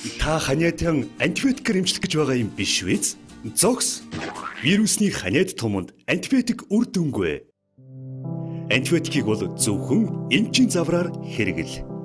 Та ханиадын антибиотикээр эмчлэх гэж байгаа юм биш үү? Зогс. Вирусны ханиад туманд антибиотик үр дүнгүй. Антибиотикийг бол зөвхөн эмчийн завраар хэрэгэл.